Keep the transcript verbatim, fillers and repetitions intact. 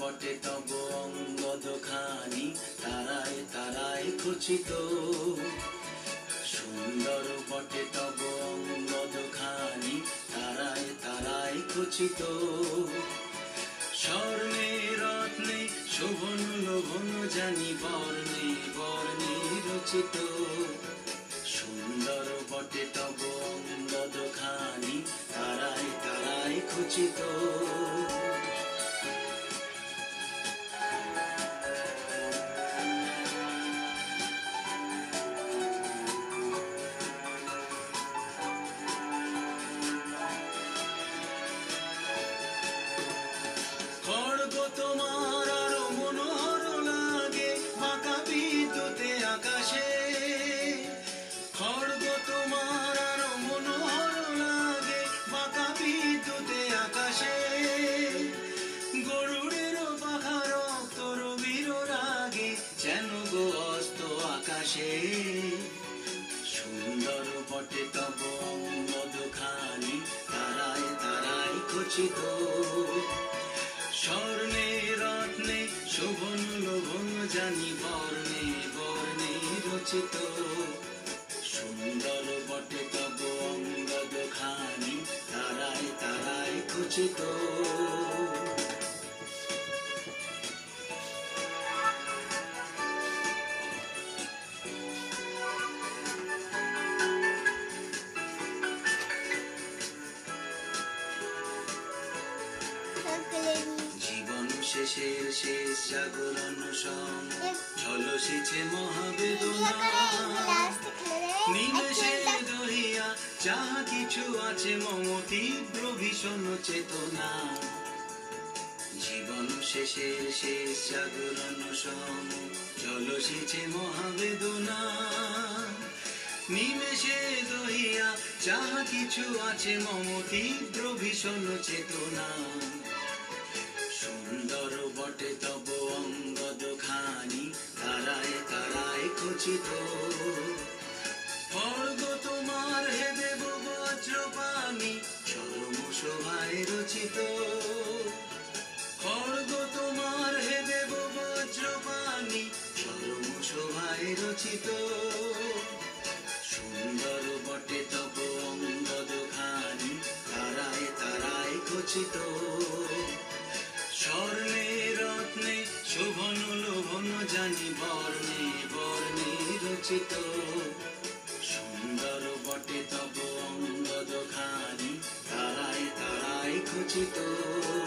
বটে তব অঙ্গদখানি তারায় তারায় খচিত। সুন্দর বটে তব অঙ্গদখানি তারায় তারায় খচিত। স্বর্ণে রত্নে শোভন লোভন জানি বর্ণে বর্ণে রচিত। সুন্দর বটে তব অঙ্গদখানি তারায় তারায় খচিত। খড়গ তোমার আরো মনোহর লাগে বাঁকা বিদ্যুতে আকাশে। খড়গ তোমার আরো মনোহর লাগে বাঁকা বিদ্যুতে আকাশে। গরুড়ের পাখা রক্ত রবির রাগে যেন গো অস্ত আকাশে। সুন্দর বটে তব অঙ্গদখানি তারায় তারায় খচিত। স্বর্ণে রত্নে শোভন লোভন জানি বর্ণে বর্ণে রচিত। সুন্দর বটে তব অঙ্গদখানি তারায় তারায় খচিত। জীবন শেষের শেষ জাগরণ সম ঝলসেছে মহাবেদনা। নিমেষে দহিয়া যাহা কিছু আছে মম তীব্র ভীষণ চেতনা। জীবন শেষের শেষ জাগরণ সম ঝলসেছে মহাবেদনা। নিমেষে দহিয়া যাহা কিছু আছে মম তীব্র ভীষণ চেতনা। সুন্দর বটে তব অঙ্গদখানি তারায় তারায় খচিত। খড়গ তোমার হে দেব বজ্রপাণি চরম শোভায় রচিত। খড়গ তোমার হে দেব বজ্রপাণি চরম শোভায় রচিত। সুন্দর বটে তব অঙ্গদখানি তারায় তারায় খচিত। স্বর্ণে রত্নে শোভন লোভন জানি বর্ণে বর্ণে রচিত। সুন্দর বটে তব অঙ্গদখানি তারায় তারায় খচিত।